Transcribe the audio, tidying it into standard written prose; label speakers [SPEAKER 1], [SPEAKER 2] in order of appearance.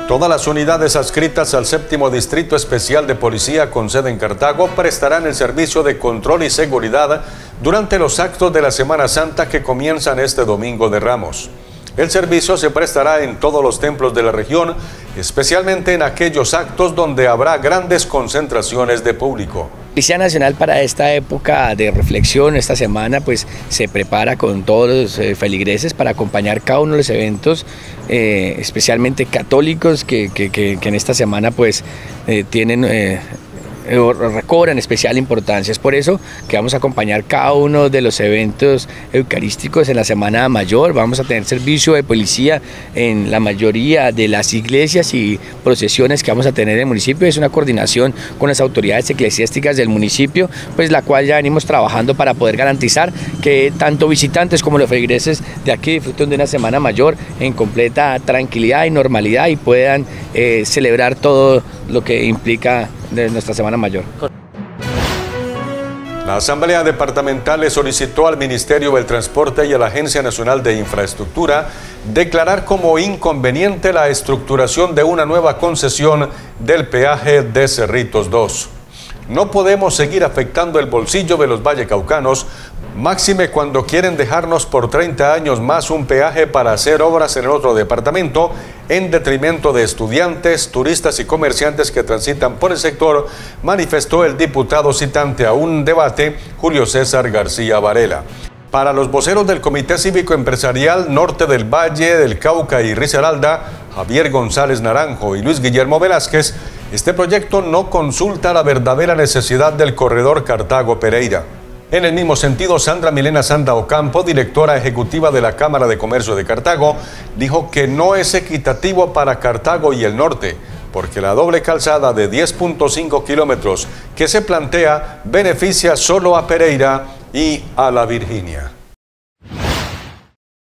[SPEAKER 1] Todas las unidades adscritas al 7º Distrito Especial de Policía con sede en Cartago prestarán el servicio de control y seguridad durante los actos de la Semana Santa que comienzan este Domingo de Ramos. El servicio se prestará en todos los templos de la región, especialmente en aquellos actos donde habrá grandes concentraciones de público.
[SPEAKER 2] La Policía Nacional para esta época de reflexión, esta semana, pues se prepara con todos los feligreses para acompañar cada uno de los eventos, especialmente católicos que en esta semana pues recobran especial importancia. Es por eso que vamos a acompañar cada uno de los eventos eucarísticos en la Semana Mayor. Vamos a tener servicio de policía en la mayoría de las iglesias y procesiones que vamos a tener en el municipio. Es una coordinación con las autoridades eclesiásticas del municipio, pues la cual ya venimos trabajando para poder garantizar que tanto visitantes como los feligreses de aquí disfruten de una Semana Mayor en completa tranquilidad y normalidad y puedan celebrar todo lo que implica de nuestra Semana Mayor.
[SPEAKER 1] La Asamblea Departamental le solicitó al Ministerio del Transporte y a la Agencia Nacional de Infraestructura declarar como inconveniente la estructuración de una nueva concesión del peaje de Cerritos 2. No podemos seguir afectando el bolsillo de los vallecaucanos, máxime cuando quieren dejarnos por 30 años más un peaje para hacer obras en el otro departamento, en detrimento de estudiantes, turistas y comerciantes que transitan por el sector, manifestó el diputado citante a un debate, Julio César García Varela. Para los voceros del Comité Cívico Empresarial Norte del Valle, del Cauca y Risaralda, Javier González Naranjo y Luis Guillermo Velázquez, este proyecto no consulta la verdadera necesidad del corredor Cartago-Pereira. En el mismo sentido, Sandra Milena Sanda Ocampo, directora ejecutiva de la Cámara de Comercio de Cartago, dijo que no es equitativo para Cartago y el norte, porque la doble calzada de 10.5 kilómetros que se plantea beneficia solo a Pereira y a La Virginia.